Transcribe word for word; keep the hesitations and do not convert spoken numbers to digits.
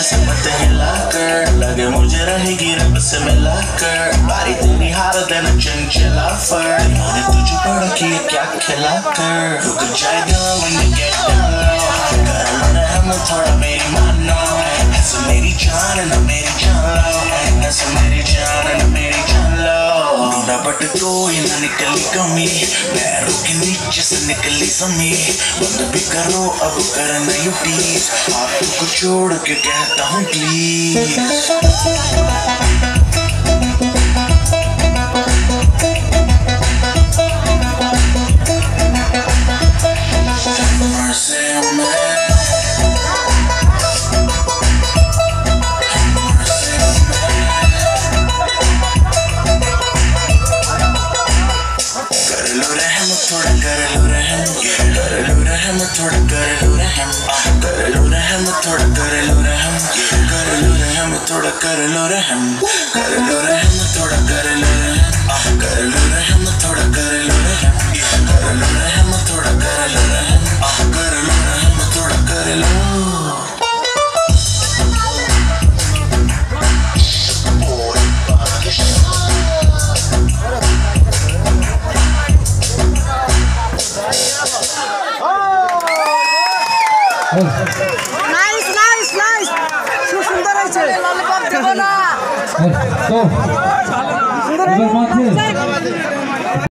से मत हिला कर, लगे मुझे रहेगी रब से मिला कर। बारी तेरी हार देना चंचला फर, मैंने तुझे पढ़ा कि ये क्या खिला कर। रुक जाएगा when you get down low, कर लो रहम थोड़ा मेरी मानो। ऐसे मेरी जान ना मेरी जान लो, ऐसे मेरी जान ना मेरी जान लो। ढूंढा बट कोई ना निकली कमी, पैरों के नीचे से निकली समी। बंद भी करो अब करना यू प्लीज, हाथों को छोड़ के कहता हूँ प्लीज। थोड़ा कर लो रहम, कर लो रहम थोड़ा कर लो रहम, कर लो रहम थोड़ा कर लो रहम, कर लो रहम थोड़ा कर लो रहम, कर लो रहम थोड़ा कर लो रहम, कर लो रहम थोड़ा कर लो रहम, कर लो रहम थोड़ा कर लो रहम, कर लो रहम थोड़ा कर लो। नाइस नाइस नाइस সুন্দর হয়েছে ললিপপ দেব না তো সুন্দর